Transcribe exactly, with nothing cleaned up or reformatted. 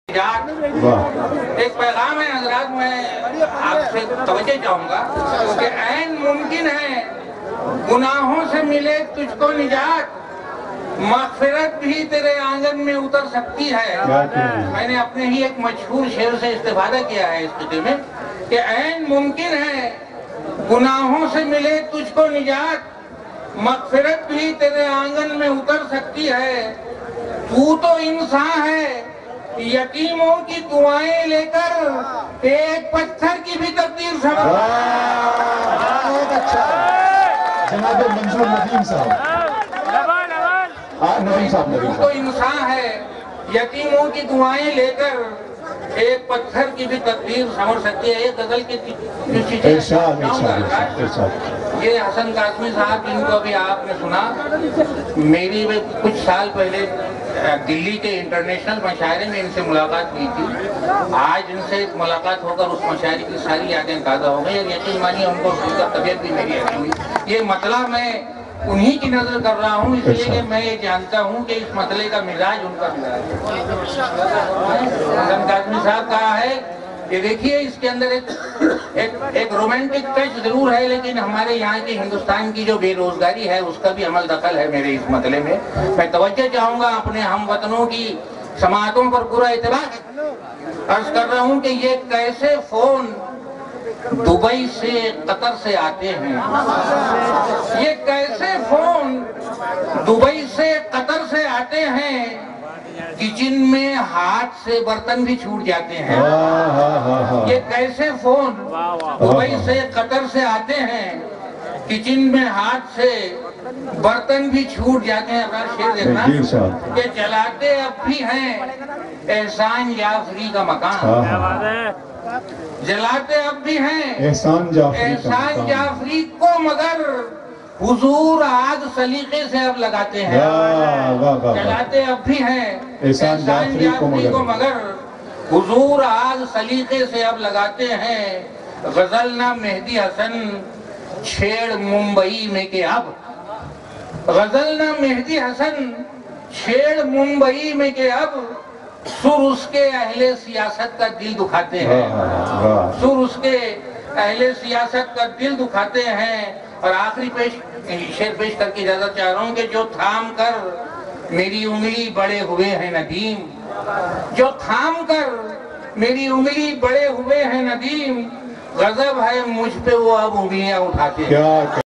ایک پیغام ہے حضرات، میں آپ سے توجہ چاہوں گا کہ عین ممکن ہے گناہوں سے ملے تجھ کو نجات، مغفرت بھی تیرے آنگن میں اتر سکتی ہے۔ میں نے اپنے ہی ایک مشہور شعر سے استفادہ کیا ہے اس خطے میں کہ عین ممکن ہے گناہوں سے ملے تجھ کو نجات، مغفرت بھی تیرے آنگن میں اتر سکتی ہے۔ تو تو انسان ہے یتیموں کی دعائیں لے کر ایک پتھر کی بھی تقدیر سمجھ۔ بہت اچھا جناب منظور ندیم صاحب، ندیم صاحب ندیم تو انسان ہے یتیموں کی دعائیں لے کر ایک پتھر کی بھی تقدیر سمجھ سکتی ہے۔ ایک غزل کی جو چیزیں ارشاد ارشاد ارشاد یہ حسن قاسمی صاحب جن کو ابھی آپ نے سنا، میری بھی کچھ سال پہلے دلی کے انٹرنیشنل مشاعرے میں ان سے ملاقات کی تھی۔ آج ان سے ملاقات ہو کر اس مشاعرے کی ساری یادیں تازہ ہو گئی اور یقین مانیے ان کو سن کر طبیعت بھی میری ایسی ہوئی۔ یہ مسئلہ میں انہی کی نظر کر رہا ہوں، اس لیے کہ میں یہ جانتا ہوں کہ اس مسئلے کا مزاج ان کا مزاج ہے۔ حسن قاسمی صاحب کہا ہے کہ دیکھیے اس کے اندر ایک ایک رومانٹک ٹچ ضرور ہے، لیکن ہمارے یہاں کی ہندوستان کی جو بے روزگاری ہے اس کا بھی عمل دخل ہے میرے اس مسئلے میں۔ میں توجہ چاہوں گا اپنے ہم وطنوں کی سماعتوں پر پورا اعتبار عرض کر رہا ہوں کہ یہ کیسے فون دبئی سے قطر سے آتے ہیں، یہ کیسے فون دبئی سے قطر سے آتے ہیں کچن میں ہاتھ سے برتن بھی چھوٹ جاتے ہیں۔ یہ کیسے فون دبئی سے قطر سے آتے ہیں کچن میں ہاتھ سے برتن بھی چھوٹ جاتے ہیں۔ اپنا شعر دیکھنا کہ جلاتے اب بھی ہیں احسان جعفری کا مکان، جلاتے اب بھی ہیں احسان جعفری کو، مگر حضور آگ سلیقے سے اب لگاتے ہیں۔ جلاتے اب بھی ہیں احسان جعفری کو، مگر حضور آگ سلیقے سے اب لگاتے ہیں۔ غزل نہ مہدی حسن چھیڑ ممبئی میں کہ اب، غزل نہ مہدی حسن چھیڑ ممبئی میں کہ اب، سر اس کے اہل سیاست کا دل دکھاتے ہیں، سر اس کے اہل سیاست کا دل دکھاتے ہیں۔ اور آخری پیش شعر پیش کر کے اجازت چاہ رہا ہوں کہ جو تھام کر میری انگلی بڑے ہوئے ہیں ندیم، جو تھام کر میری انگلی بڑے ہوئے ہیں ندیم، غضب ہے مجھ پہ وہ اب انگلیاں اٹھاتے ہیں۔